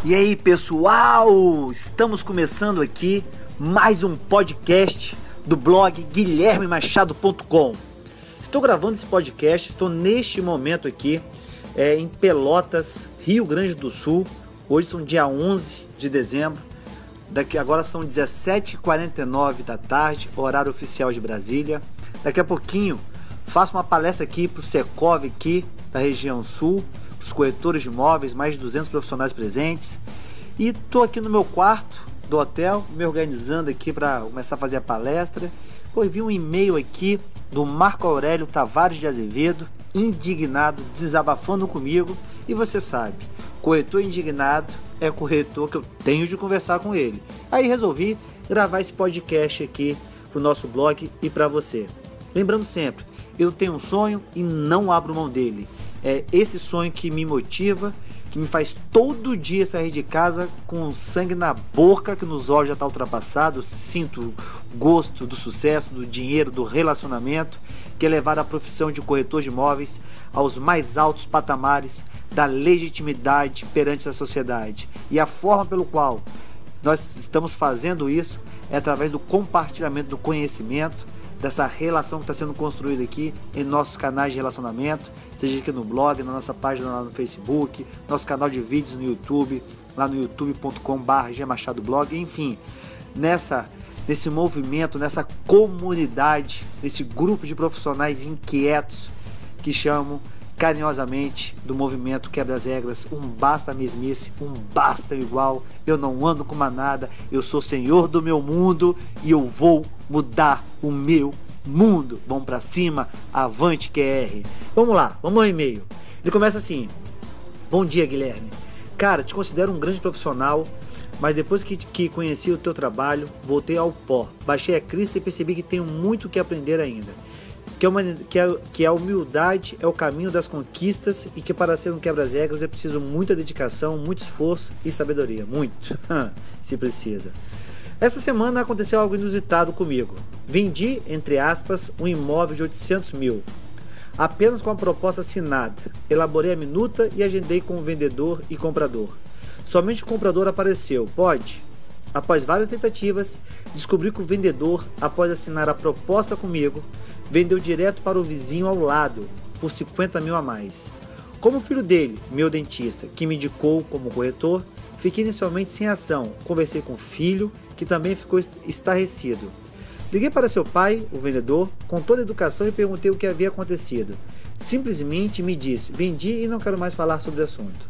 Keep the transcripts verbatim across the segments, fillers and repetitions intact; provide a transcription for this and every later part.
E aí, pessoal, estamos começando aqui mais um podcast do blog guilherme machado ponto com. Estou gravando esse podcast, estou neste momento aqui é, em Pelotas, Rio Grande do Sul. Hoje são dia onze de dezembro, daqui agora são dezessete e quarenta e nove da tarde, horário oficial de Brasília. Daqui a pouquinho faço uma palestra aqui para o Secov aqui da região sul, os corretores de imóveis, mais de duzentos profissionais presentes. E estou aqui no meu quarto do hotel, me organizando aqui para começar a fazer a palestra. Eu vi um e-mail aqui do Marco Aurélio Tavares de Azevedo, indignado, desabafando comigo. E você sabe, corretor indignado é corretor que eu tenho de conversar com ele. Aí resolvi gravar esse podcast aqui para o nosso blog e para você. Lembrando sempre, eu tenho um sonho e não abro mão dele. É esse sonho que me motiva, que me faz todo dia sair de casa com sangue na boca, que nos olhos já está ultrapassado. Eu sinto o gosto do sucesso, do dinheiro, do relacionamento, que é levar a profissão de corretor de imóveis aos mais altos patamares da legitimidade perante a sociedade. E a forma pelo qual nós estamos fazendo isso é através do compartilhamento do conhecimento, dessa relação que está sendo construída aqui em nossos canais de relacionamento, seja aqui no blog, na nossa página lá no Facebook, nosso canal de vídeos no YouTube, lá no youtube ponto com barra gmachadoblog, enfim, nessa, nesse movimento, nessa comunidade, nesse grupo de profissionais inquietos que chamam carinhosamente do movimento Quebra as Regras, um basta mesmice, um basta igual, eu não ando com manada, eu sou senhor do meu mundo e eu vou mudar o meu mundo. Vamos pra cima, avante Q R. Vamos lá, vamos ao e-mail. Ele começa assim: bom dia, Guilherme. Cara, te considero um grande profissional, mas depois que, que conheci o teu trabalho, voltei ao pó. Baixei a crista e percebi que tenho muito o que aprender ainda. Que, é uma, que, é, que a humildade é o caminho das conquistas e que para ser um quebra-regras é preciso muita dedicação, muito esforço e sabedoria. Muito, se precisa. Essa semana aconteceu algo inusitado comigo. Vendi, entre aspas, um imóvel de oitocentos mil, apenas com a proposta assinada. Elaborei a minuta e agendei com o vendedor e comprador. Somente o comprador apareceu. Pode? Após várias tentativas, descobri que o vendedor, após assinar a proposta comigo, vendeu direto para o vizinho ao lado, por cinquenta mil a mais. Como o filho dele, meu dentista, que me indicou como corretor, fiquei inicialmente sem ação. Conversei com o filho, que também ficou estarrecido. Liguei para seu pai, o vendedor, com toda a educação e perguntei o que havia acontecido. Simplesmente me disse: vendi e não quero mais falar sobre o assunto.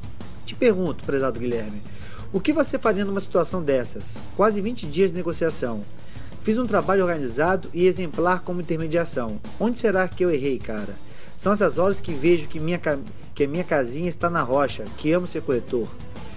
Te pergunto, prezado Guilherme, o que você faria numa situação dessas? Quase vinte dias de negociação. Fiz um trabalho organizado e exemplar como intermediação. Onde será que eu errei, cara? São essas horas que vejo que, minha, que a minha casinha está na rocha, que amo ser corretor.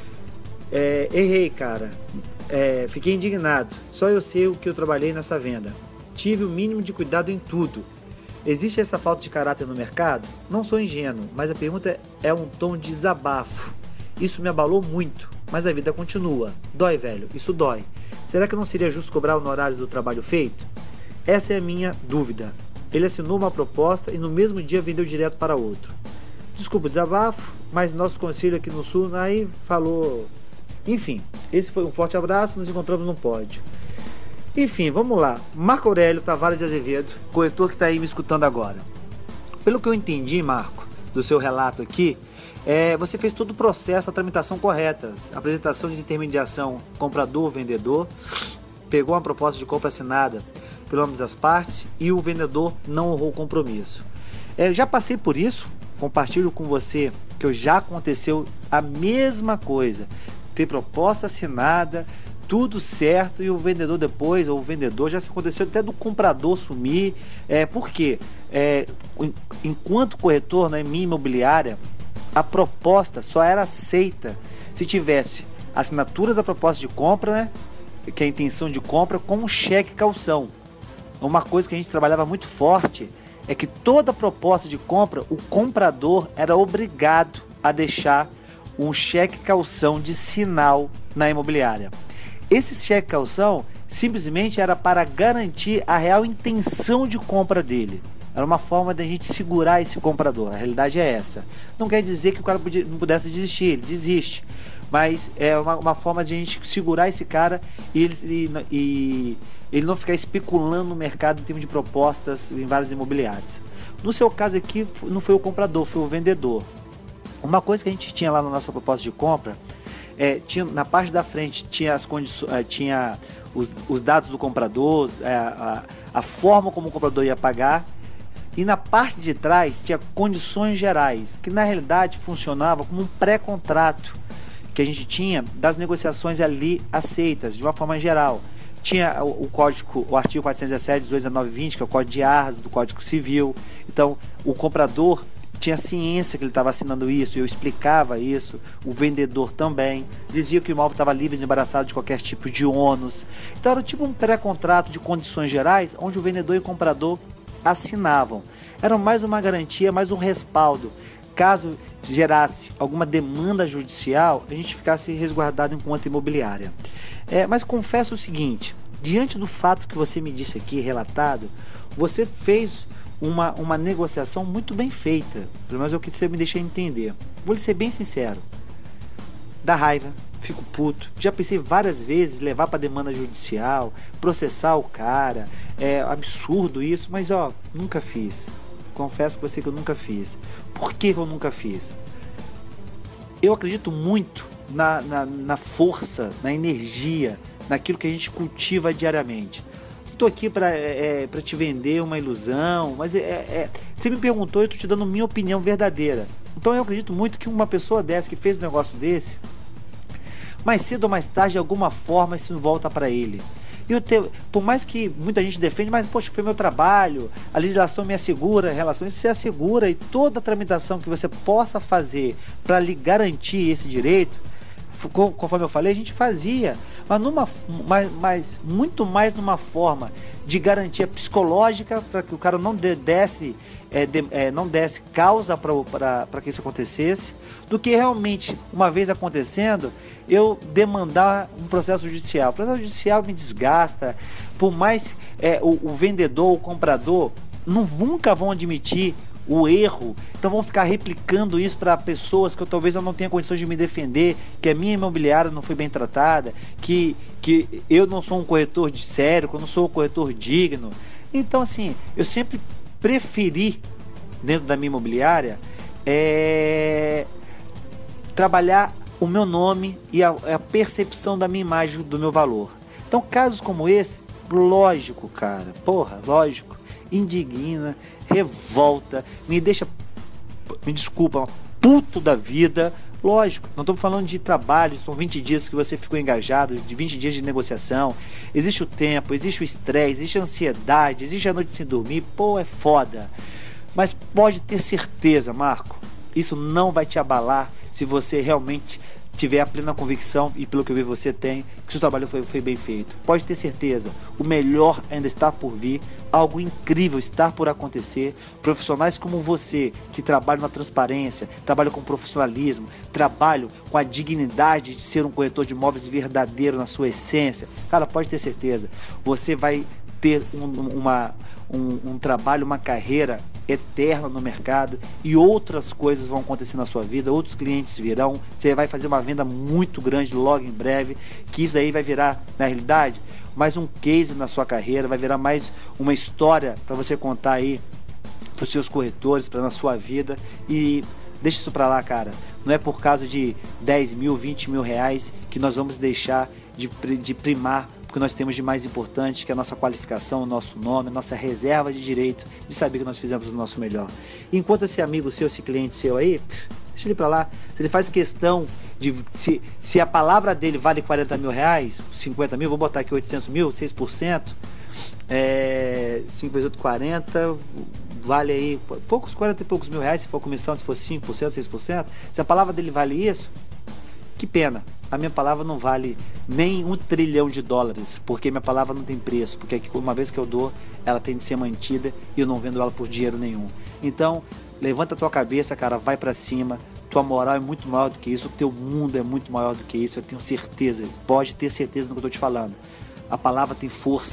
É, errei, cara. É, fiquei indignado. Só eu sei o que eu trabalhei nessa venda. Tive o mínimo de cuidado em tudo. Existe essa falta de caráter no mercado? Não sou ingênuo, mas a pergunta é um tom de desabafo. Isso me abalou muito, mas a vida continua. Dói, velho, isso dói. Será que não seria justo cobrar o honorário do trabalho feito? Essa é a minha dúvida. Ele assinou uma proposta e no mesmo dia vendeu direto para outro. Desculpa o desabafo, mas nosso conselho aqui no Sul aí falou... Enfim, esse foi um forte abraço, nos encontramos no pódio. Enfim, vamos lá. Marco Aurélio Tavares de Azevedo, corretor que está aí me escutando agora. Pelo que eu entendi, Marco, do seu relato aqui, É, você fez todo o processo, a tramitação correta, apresentação de intermediação comprador-vendedor, pegou uma proposta de compra assinada pelo ambas as partes e o vendedor não honrou o compromisso. É, já passei por isso, compartilho com você que eu já aconteceu a mesma coisa, ter proposta assinada, tudo certo, e o vendedor depois, ou o vendedor, já aconteceu até do comprador sumir. É, por quê? É, enquanto corretor na minha imobiliária, a proposta só era aceita se tivesse a assinatura da proposta de compra, né, que é a intenção de compra, com um cheque calção. Uma coisa que a gente trabalhava muito forte é que toda proposta de compra, o comprador era obrigado a deixar um cheque calção de sinal na imobiliária. Esse cheque calção simplesmente era para garantir a real intenção de compra dele. Era uma forma de a gente segurar esse comprador. A realidade é essa. Não quer dizer que o cara não pudesse desistir, ele desiste. mas é uma, uma forma de a gente segurar esse cara e ele, e, e ele não ficar especulando no mercado em termos de propostas em várias imobiliárias. No seu caso aqui, não foi o comprador, foi o vendedor. Uma coisa que a gente tinha lá na nossa proposta de compra, é, tinha, na parte da frente tinha, as condições, é, tinha os, os dados do comprador, é, a, a forma como o comprador ia pagar, e na parte de trás tinha condições gerais, que na realidade funcionava como um pré-contrato que a gente tinha das negociações ali aceitas, de uma forma geral. Tinha o, o código, o artigo quatrocentos e dezessete, dezoito, dezenove e vinte, que é o código de arras do Código Civil. Então, o comprador tinha ciência que ele estava assinando isso, eu explicava isso, o vendedor também, dizia que o imóvel estava livre e embaraçado de qualquer tipo de ônus. Então, era tipo um pré-contrato de condições gerais, onde o vendedor e o comprador assinavam. Era mais uma garantia, mais um respaldo. Caso gerasse alguma demanda judicial, a gente ficasse resguardado em conta imobiliária. É, mas confesso o seguinte, diante do fato que você me disse aqui, relatado, você fez uma, uma negociação muito bem feita, pelo menos é o que você me deixa entender. Vou lhe ser bem sincero, dá raiva, fico puto, já pensei várias vezes levar para demanda judicial, processar o cara, é absurdo isso, mas ó, nunca fiz. Confesso para você que eu nunca fiz. Por que eu nunca fiz? Eu acredito muito na, na, na força, na energia, naquilo que a gente cultiva diariamente. Estou aqui para é, para te vender uma ilusão, mas é, é, você me perguntou e eu estou te dando minha opinião verdadeira. Então eu acredito muito que uma pessoa dessa que fez um negócio desse, mais cedo ou mais tarde, de alguma forma, isso volta para ele. Eu te, por mais que muita gente defende, mas poxa, foi meu trabalho, a legislação me assegura em relação a isso, você assegura, e toda a tramitação que você possa fazer para lhe garantir esse direito, conforme eu falei, a gente fazia, mas, numa, mas, mas muito mais numa forma de garantia psicológica, para que o cara não desse, é, de, é, não desse causa para que isso acontecesse, do que realmente, uma vez acontecendo, eu demandar um processo judicial. O processo judicial me desgasta, por mais é, o, o vendedor, o comprador, não, nunca vão admitir o erro, então vão ficar replicando isso para pessoas que eu, talvez eu não tenha condições de me defender, que a minha imobiliária não foi bem tratada, que, que eu não sou um corretor de sério, que eu não sou um corretor digno. Então assim, eu sempre preferi, dentro da minha imobiliária, é, trabalhar o meu nome e a, a percepção da minha imagem, do meu valor. Então casos como esse, lógico, cara, porra, lógico, indigna, revolta, me deixa, me desculpa, puto da vida. Lógico, não estamos falando de trabalho, são vinte dias que você ficou engajado, de vinte dias de negociação, existe o tempo, existe o estresse, existe a ansiedade, existe a noite sem dormir, pô, é foda. Mas pode ter certeza, Marco, isso não vai te abalar se você realmente tiver a plena convicção, e pelo que eu vi você tem, que o seu trabalho foi, foi bem feito. Pode ter certeza, o melhor ainda está por vir, algo incrível está por acontecer. Profissionais como você, que trabalham na transparência, trabalham com profissionalismo, trabalham com a dignidade de ser um corretor de imóveis verdadeiro na sua essência, cara, pode ter certeza, você vai ter um, uma, um, um trabalho, uma carreira eterna no mercado, e outras coisas vão acontecer na sua vida, outros clientes virão, você vai fazer uma venda muito grande logo em breve, que isso aí vai virar, na realidade, mais um case na sua carreira, vai virar mais uma história para você contar aí para os seus corretores, para na sua vida. E deixa isso para lá, cara, não é por causa de dez mil, vinte mil reais que nós vamos deixar de, de primar porque nós temos de mais importante, que é a nossa qualificação, o nosso nome, a nossa reserva de direito de saber que nós fizemos o nosso melhor. E enquanto esse amigo seu, esse cliente seu aí, deixa ele pra lá. Se ele faz questão de, se, se a palavra dele vale quarenta mil reais, cinquenta mil, vou botar aqui oitocentos mil, seis por cento, é, cinco vezes oito, quarenta, vale aí poucos, quarenta e poucos mil reais, se for comissão, se for cinco por cento, seis por cento, se a palavra dele vale isso, que pena. A minha palavra não vale nem um trilhão de dólares, porque minha palavra não tem preço, porque uma vez que eu dou, ela tem de ser mantida e eu não vendo ela por dinheiro nenhum. Então, levanta a tua cabeça, cara, vai pra cima, tua moral é muito maior do que isso, o teu mundo é muito maior do que isso, eu tenho certeza, pode ter certeza do que eu tô te falando. A palavra tem força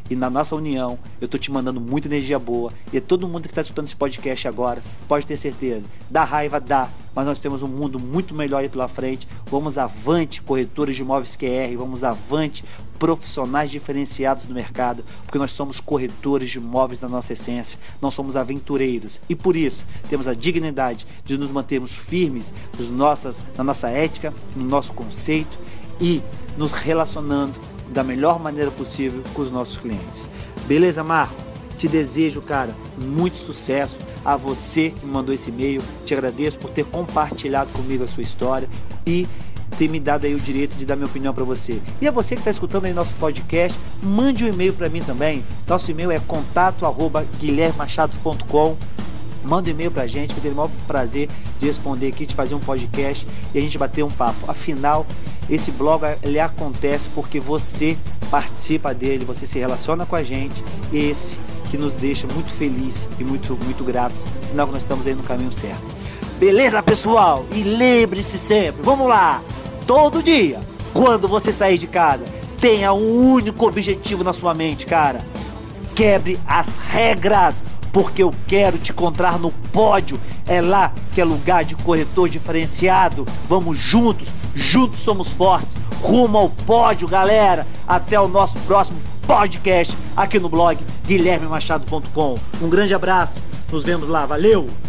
E na nossa união, eu tô te mandando muita energia boa. E todo mundo que está escutando esse podcast agora, pode ter certeza. Dá raiva, dá. Mas nós temos um mundo muito melhor aí pela frente. Vamos avante, corretores de imóveis Q R. Vamos avante, profissionais diferenciados do mercado. Porque nós somos corretores de imóveis na nossa essência. Nós somos aventureiros. E por isso, temos a dignidade de nos mantermos firmes nos nossas, na nossa ética, no nosso conceito e nos relacionando da melhor maneira possível com os nossos clientes. Beleza, Marco? Te desejo, cara, muito sucesso. A você que me mandou esse e-mail, te agradeço por ter compartilhado comigo a sua história e ter me dado aí o direito de dar minha opinião para você. E a você que está escutando aí nosso podcast, mande um e-mail para mim também. Nosso e-mail é contato arroba guilherme machado ponto com. Manda um e-mail pra gente, que eu tenho o maior prazer de responder aqui, de fazer um podcast e a gente bater um papo. Afinal, esse blog ele acontece porque você participa dele, você se relaciona com a gente, esse que nos deixa muito feliz e muito, muito gratos, sinal que nós estamos aí no caminho certo. Beleza, pessoal? E lembre-se sempre, vamos lá, todo dia, quando você sair de casa, tenha um único objetivo na sua mente, cara. Quebre as regras, porque eu quero te encontrar no pódio. É lá que é lugar de corretor diferenciado. Vamos juntos, juntos somos fortes. Rumo ao pódio, galera. Até o nosso próximo podcast aqui no blog guilherme machado ponto com. Um grande abraço, nos vemos lá, valeu!